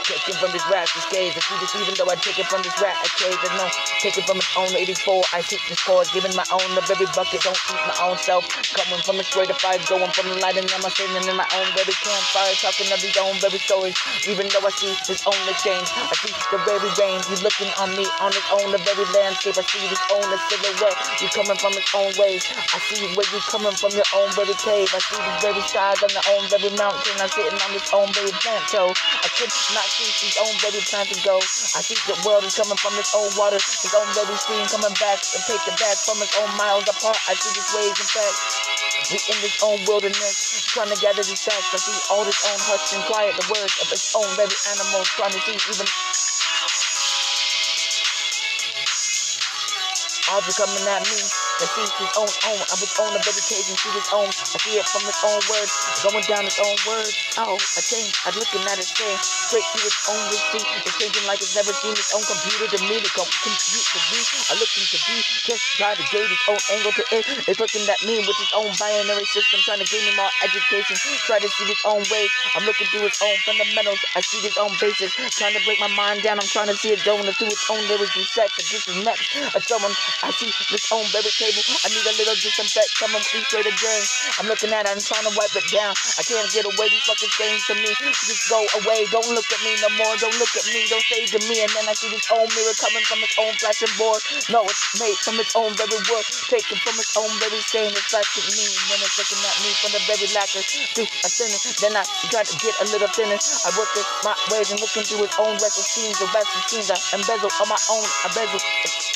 taken from this rascal's cage. I see this even though I take it from this rat cage. I know, take it from its own 84. I seek this cause, giving my own the very bucket. Don't eat my own self. Coming from a straight of fire, going from the light, and I'm sitting in my own very campfire, talking of these own very stories. Even though I see his own exchange, I see the very range. You looking on me on his own, the very landscape. I see his own the silhouette. You coming from his own ways. I see where you coming from your own very cave. I see these very skies on the own very mountain. I'm sitting on this own very plateau. I could not see his own very plan to go. I see the world is coming from his own water, his own very stream coming back and take it back from his own miles apart. I see these waves and facts. We in this own wilderness, trying to gather these facts. I see all this own hush and quiet, the words of its own very animals, trying to see even object coming at me. I see his own, of his own vegetation, see his own. I see it from his own words, going down his own words. Oh, I change, I'm looking at it there, straight to his own receipt. It's changing like it's never seen his own computer to me, to compute to me. I'm looking to be, just try to gauge his own angle to it. It's looking at me with his own binary system, trying to give me more education, try to see his own ways. I'm looking through his own fundamentals, I see his own basics, trying to break my mind down. I'm trying to see it going through its own lyrics and sex. This is next, someone, I see this own very table. I need a little disinfect coming with these straight germs. I'm looking at it, I'm trying to wipe it down. I can't get away, these fucking things to me. Just go away, don't look at me no more. Don't look at me, don't say to me. And then I see this own mirror coming from its own flashing board. No, it's made from its own very wood, taken from its own very stain. It's like to me, and then it's looking at me from the very lacquer to a thinner. Then I try to get a little thinner. I work it my ways and looking through its own restless schemes, the restless schemes I embezzle on my own. I bezel